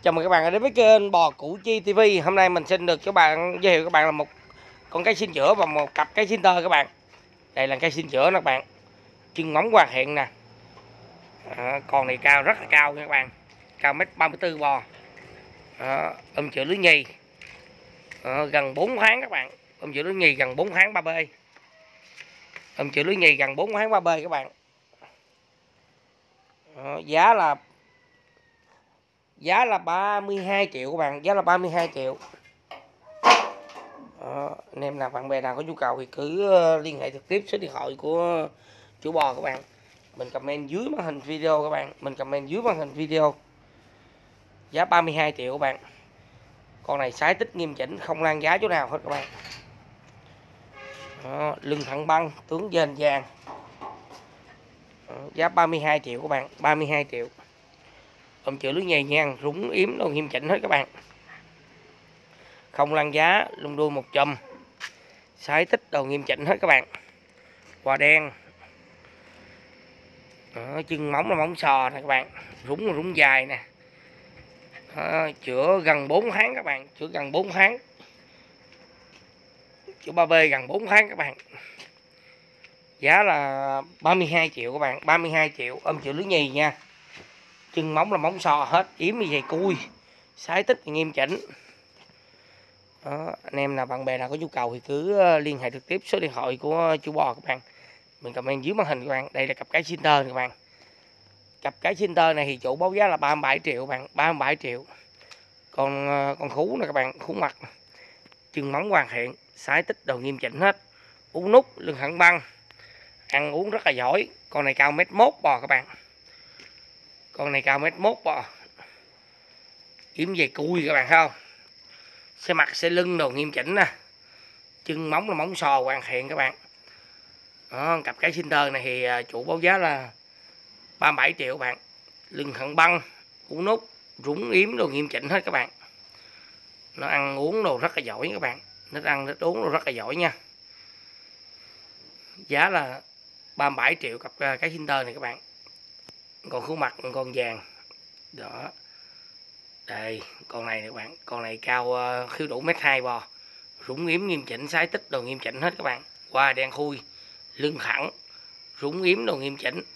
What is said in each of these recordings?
Chào mừng các bạn đến với kênh Bò Củ Chi TV. Hôm nay mình xin được các bạn giới thiệu các bạn là một con cái xin chữa và một cặp cái xin tơ các bạn. Đây là cây xin chữa các bạn. Chân móng hoàn thiện nè. Con này cao rất là cao nha các bạn. Cao 1m34 bò. Chữa lưới nhì. Gần 4 tháng các bạn. Chữa lưới nhì gần 4 tháng 3B. Chữa lưới nhì gần 4 tháng 3B các bạn. Giá là 32 triệu các bạn, giá là 32 triệu. Anh em nào bạn bè nào có nhu cầu thì cứ liên hệ trực tiếp số điện thoại của chủ bò các bạn. Mình comment dưới màn hình video các bạn, Giá 32 triệu các bạn. Con này sái tích nghiêm chỉnh, không lan giá chỗ nào hết các bạn. Lưng thẳng băng, tướng dền vàng. Giá 32 triệu các bạn, 32 triệu. Chữa lưới nhầy nhang, rúng yếm đồ nghiêm chỉnh hết các bạn. Không lăn giá, lung đuôi 1 chùm. Sái tích đồ nghiêm chỉnh hết các bạn. Quả đen. Chân móng là móng sò nè các bạn. Rúng là rúng dài nè. Chữa gần 4 tháng các bạn, chữa gần 4 tháng. Chữa 3B gần 4 tháng các bạn. Giá là 32 triệu các bạn, 32 triệu. Chữa lưới nhì nha. Chân móng là móng sò hết, yếm như dày cui. Sái tích thì nghiêm chỉnh. Anh em nào bạn bè nào có nhu cầu thì cứ liên hệ trực tiếp số điện thoại của chủ bò các bạn. Mình comment dưới màn hình các bạn. Đây là cặp cái xin tơ các bạn. Cặp cái xin tơ này thì chủ báo giá là 37 triệu các bạn, 37 triệu. Con khú nè các bạn, khú mặt. Chân móng hoàn thiện, sái tích đồ nghiêm chỉnh hết. Uống nút, lưng thẳng băng. Ăn uống rất là giỏi. Con này cao 1m1 bò các bạn. Con này cao 1m1 bò. Yếm dày cui các bạn thấy không? Xe mặt xe lưng đồ nghiêm chỉnh nè. Chân móng là móng sò hoàn thiện các bạn. Cặp cái xin tơ này thì chủ báo giá là 37 triệu các bạn. Lưng thẳng băng, uống nút, rúng yếm đồ nghiêm chỉnh hết các bạn. Nó ăn uống đồ rất là giỏi các bạn. Nó ăn nó uống đồ rất là giỏi nha. Giá là 37 triệu cặp cái xin tơ này các bạn. Còn khuôn mặt con vàng. Đó. Đây, con này nè các bạn, con này cao khiếu đủ 1m2 bò. Rúng yếm nghiêm chỉnh, sái tích đồ nghiêm chỉnh hết các bạn. Qua đen khui, lưng thẳng, rúng yếm đồ nghiêm chỉnh.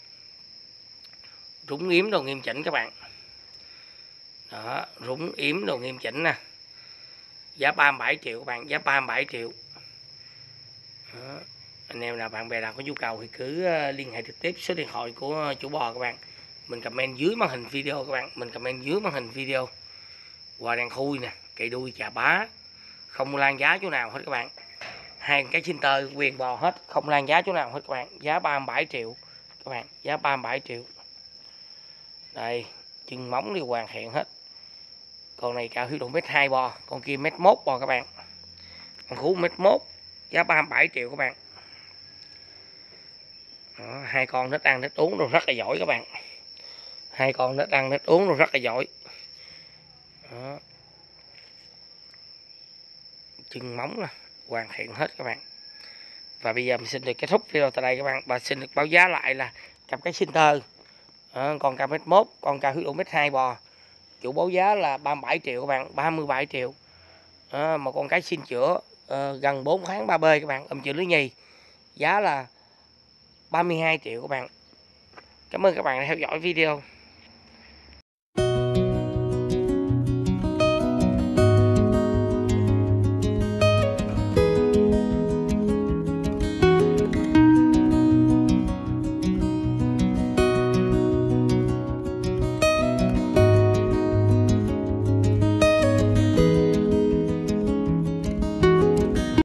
Rúng yếm đồ nghiêm chỉnh các bạn. Đó, rúng yếm đồ nghiêm chỉnh nè. Giá 37 triệu các bạn, giá 37 triệu. Đó. Anh em nào bạn bè nào có nhu cầu thì cứ liên hệ trực tiếp số điện thoại của chủ bò các bạn. Mình comment dưới màn hình video các bạn, Qua đen khui nè, cây đuôi chà bá, không lan giá chỗ nào hết các bạn. Hai cái xin tơ quyền bò hết, không lan giá chỗ nào hết các bạn. Giá 37 triệu các bạn, giá 37 triệu. Đây, chân móng đều hoàn thiện hết. Con này cao hiếu độ 1m2 bò, con kia 1m1 bò các bạn. Con khú 1m1, giá 37 triệu các bạn. Đó, hai con thích ăn thích uống rồi rất là giỏi các bạn. Hai con thích ăn thích uống rồi rất là giỏi. Đó. Chân móng nè, hoàn thiện hết các bạn. Và bây giờ mình xin được kết thúc video tại đây các bạn. Và xin được báo giá lại là cặp cái xin tơ. Con cao 1m1, con cao hiếu độ 1m2 bò. Chủ báo giá là 37 triệu các bạn, 37 triệu. Một con cái xin chữa gần 4 tháng 3B các bạn, chữa lưới nhì. Giá là 32 triệu các bạn. Cảm ơn các bạn đã theo dõi video.